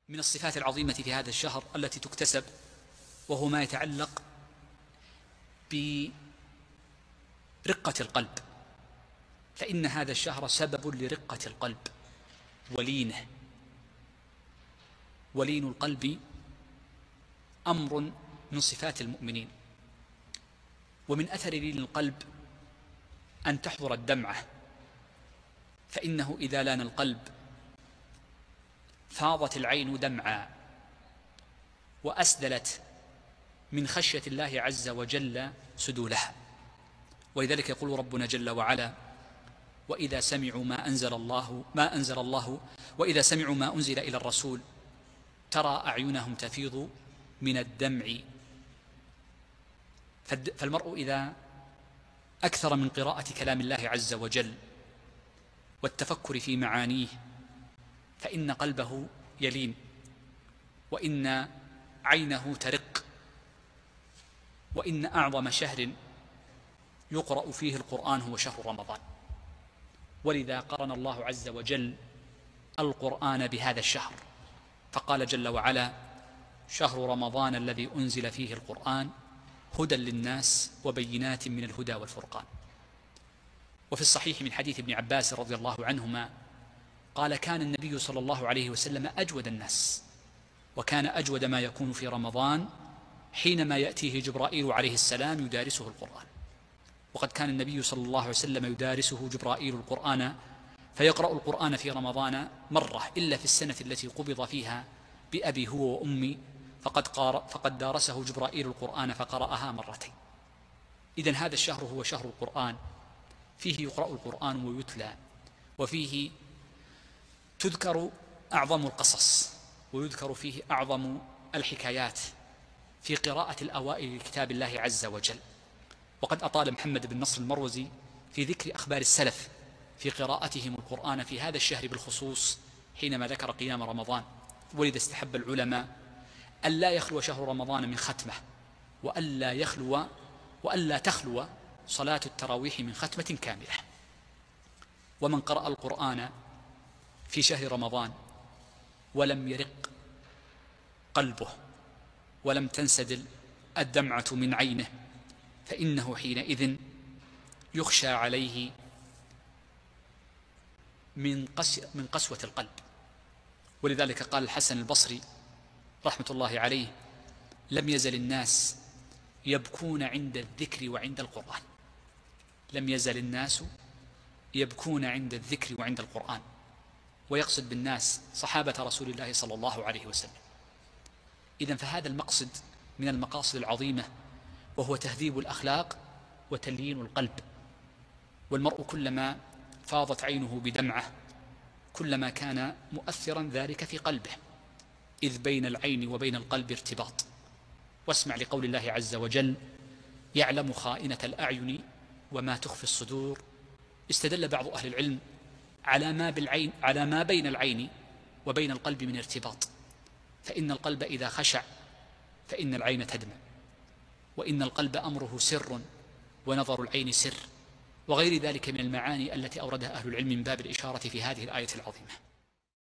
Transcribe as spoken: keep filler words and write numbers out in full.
من الصفات العظيمة في هذا الشهر التي تكتسب، وهو ما يتعلق برقة القلب، فإن هذا الشهر سبب لرقة القلب ولينه. ولين القلب أمر من صفات المؤمنين، ومن أثر لين القلب أن تحضر الدمعة، فإنه إذا لان القلب فاضت العين دمعا وأسدلت من خشية الله عز وجل سدولها. ولذلك يقول ربنا جل وعلا: وإذا سمعوا ما أنزل الله ما أنزل الله وإذا سمعوا ما أنزل إلى الرسول ترى أعينهم تفيض من الدمع. فالمرء إذا أكثر من قراءة كلام الله عز وجل والتفكر في معانيه فإن قلبه يلين، وإن عينه ترق، وإن أعظم شهر يقرأ فيه القرآن هو شهر رمضان. ولذا قرن الله عز وجل القرآن بهذا الشهر، فقال جل وعلا: شهر رمضان الذي أنزل فيه القرآن هدى للناس وبينات من الهدى والفرقان. وفي الصحيح من حديث ابن عباس رضي الله عنهما قال: كان النبي صلى الله عليه وسلم أجود الناس، وكان أجود ما يكون في رمضان حينما يأتيه جبرائيل عليه السلام يدارسه القرآن. وقد كان النبي صلى الله عليه وسلم يدارسه جبرائيل القرآن، فيقرأ القرآن في رمضان مرة، إلا في السنة التي قبض فيها بأبي هو وأمي، فقد, فقد دارسه جبرائيل القرآن فقرأها مرتين. إذن هذا الشهر هو شهر القرآن، فيه يقرأ القرآن ويتلى، وفيه تذكر أعظم القصص، ويذكر فيه أعظم الحكايات في قراءة الأوائل لكتاب الله عز وجل. وقد أطال محمد بن نصر المروزي في ذكر أخبار السلف في قراءتهم القرآن في هذا الشهر بالخصوص حينما ذكر قيام رمضان. ولذا استحب العلماء ألا يخلو شهر رمضان من ختمة، وألا يخلو وألا تخلو صلاة التراويح من ختمة كاملة. ومن قرأ القرآن في شهر رمضان ولم يرق قلبه ولم تنسدل الدمعة من عينه فإنه حينئذ يخشى عليه من قس من قسوة القلب. ولذلك قال الحسن البصري رحمة الله عليه: لم يزل الناس يبكون عند الذكر وعند القرآن. لم يزل الناس يبكون عند الذكر وعند القرآن، ويقصد بالناس صحابة رسول الله صلى الله عليه وسلم. إذن فهذا المقصد من المقاصد العظيمة، وهو تهذيب الأخلاق وتليين القلب. والمرء كلما فاضت عينه بدمعة كلما كان مؤثرا ذلك في قلبه، إذ بين العين وبين القلب ارتباط. واسمع لقول الله عز وجل: يعلم خائنة الأعين وما تخفي الصدور. استدل بعض أهل العلم على ما بالعين على ما بين العين وبين القلب من ارتباط، فإن القلب إذا خشع فإن العين تدمع، وإن القلب أمره سر ونظر العين سر، وغير ذلك من المعاني التي أوردها أهل العلم من باب الإشارة في هذه الآية العظيمة.